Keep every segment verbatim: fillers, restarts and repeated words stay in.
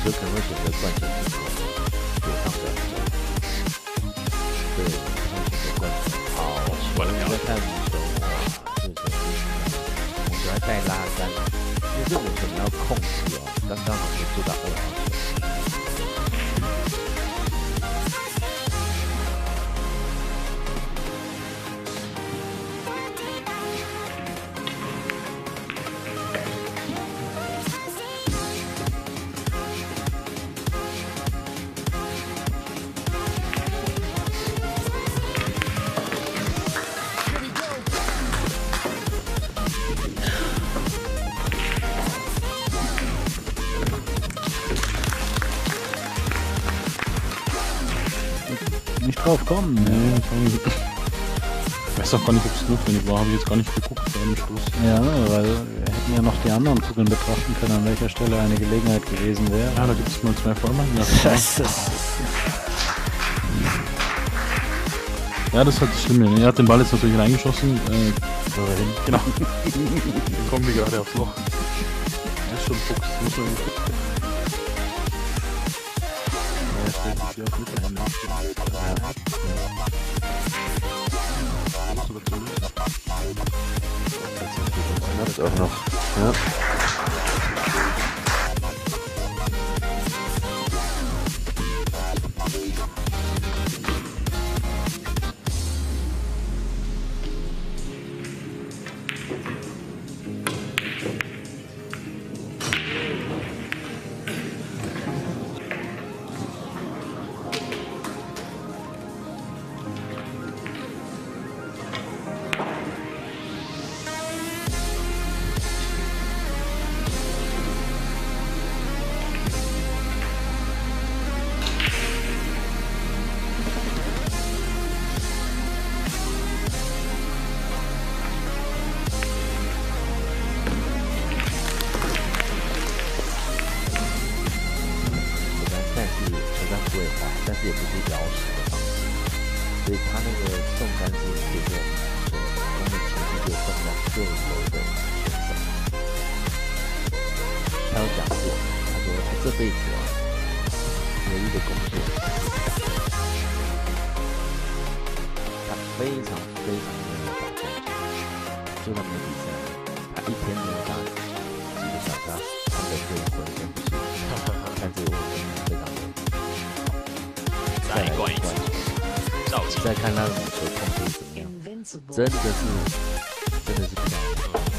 有可能会选择灌水之后躲上的。对，会选择灌水。好，我们在看五球，哇，这个球是五球还带拉杆，因为这五球你要控制哦，刚刚好就做到二号球。 Nicht drauf kommen. Nee, ich, nicht. Ich weiß auch gar nicht, ob es notwendig war. Habe ich jetzt gar nicht geguckt bei dem Stoß. Ja, weil wir hätten ja noch die anderen Kugeln betrachten können, an welcher Stelle eine Gelegenheit gewesen wäre. Ja, da gibt es mal zwei Vollmann. Ja, das ist ja, das ist halt das Schlimme. Er hat den Ball jetzt natürlich reingeschossen. Äh, hin. Genau. Dann kommen wir gerade aufs Loch. Er ist schon Fuchs. Muss man gucken. Er stellt sich hier auf Mitte an. Schafft auch noch. Ja.但是也不是摇实的方式，所以他那个送杆是可以说说他们前期就送到最柔的选手。他有讲过，他说他这辈子啊唯一的工作，他非常非常没有打中球，就他们的比赛，他一天能打几个小时，他人就浑身不舒服，但是我非常的。再来灌一次，再看他的母球控制怎么样，真的是，真的是不讲。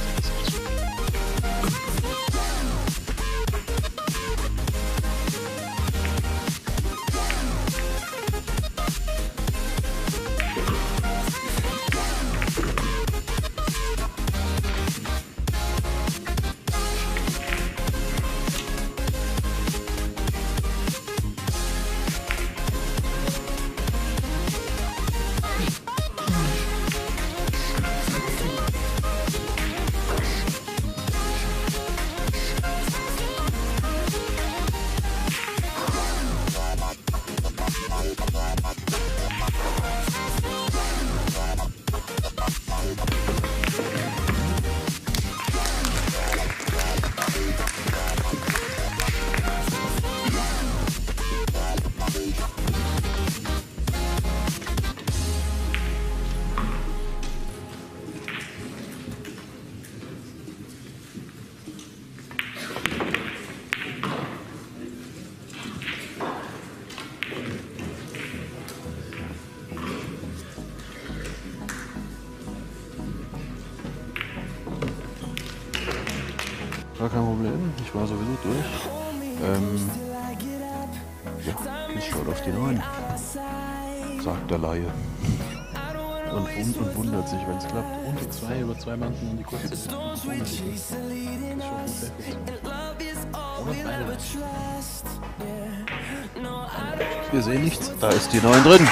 Gar kein Problem, ich war sowieso durch. Ähm, ja, Kiss schaut auf die neun, sagt der Laie. Und, und, und wundert sich, wenn es klappt. Und die zwei über zwei Manten und die kurze. Das ist schon gut. Wir sehen nichts, da ist die neun drin.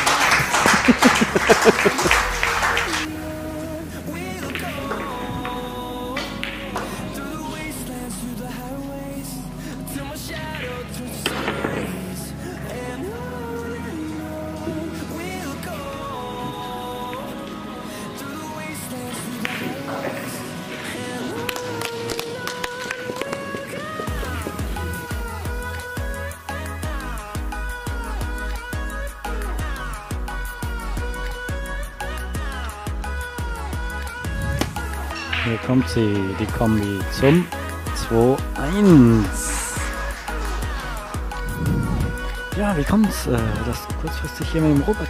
Hier kommt sie, die Kombi zum zwei eins. Ja, wie kommt's, äh, dass kurzfristig hier mit dem Robert...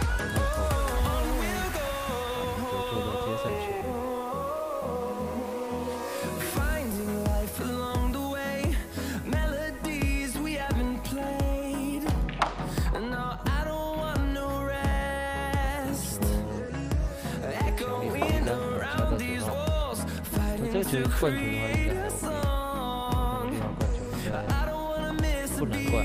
这个其实灌球的话应该还 OK， 那个地方灌球应该不难灌。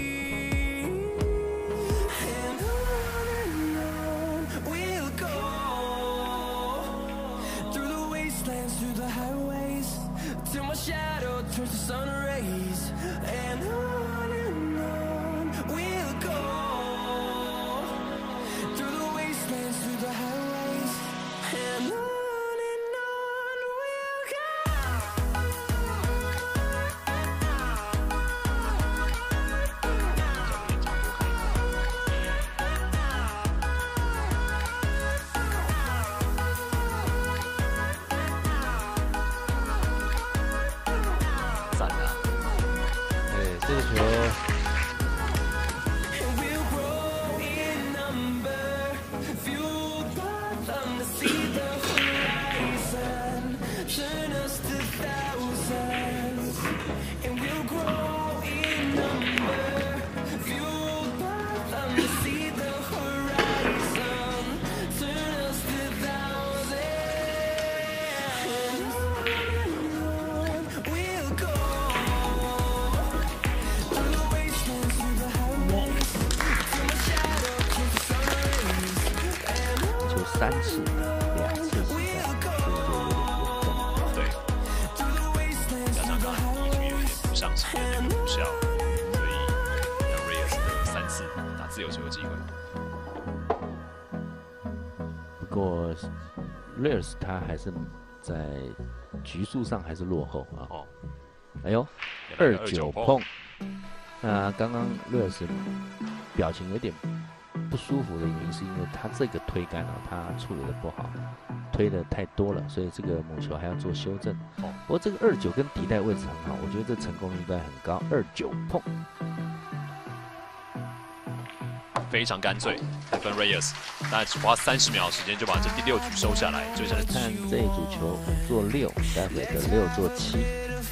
赞啊！ 对，这个球。 三次，两次失败，这个就有点严重。 对，加上刚刚第一局也有点不上心的那个无效，所以让 Reyes 得三次打自由球的机会。 不过 Reyes 他还是在局数上还是落后啊。哦，哎呦，二九碰。那刚刚 Reyes 表情有点不舒服的原因是因为他这个推杆啊，他处理的不好，推的太多了，所以这个母球还要做修正。哦，不过这个二九跟底带位置很好，我觉得这成功率应该很高。二九碰， 非常干脆，得分 Reyes， 大概只花三十秒时间就把这第六局收下来，追下来。 看这一组球五做六，待会的六做七。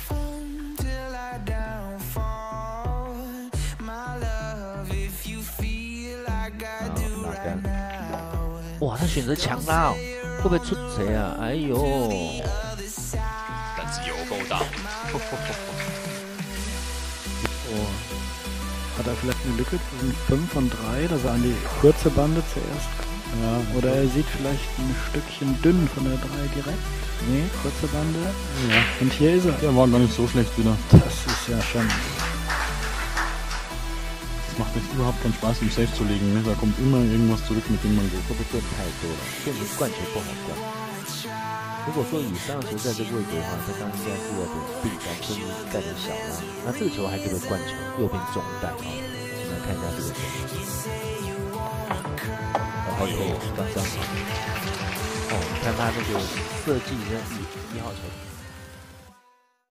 哇，他选择强拉哦，会不会出贼啊？哎呦， 胆子有够大。 Oh. Hat er vielleicht eine Lücke zwischen fünf und drei, dass er an die kurze Bande zuerst kommt? Ja. Oder er sieht vielleicht ein Stückchen dünn von der drei direkt. Nee, kurze Bande. Ja. Und hier ist er. Der war gar nicht so schlecht wieder. Das ist ja schon... Macht echt überhaupt keinen Spaß, im Safe zu legen. Ne? Da kommt immer irgendwas zurück, mit dem man geht. 会不会断太多了？变成灌球不好灌。如果说以上球在这个位置的话，他刚应该是要点地杆，甚至带点小拉。那这个球还可以灌球，右边中带啊。我们来看一下这个球。哦哟，刚刚好。哦，你看他这个设计跟一一号球。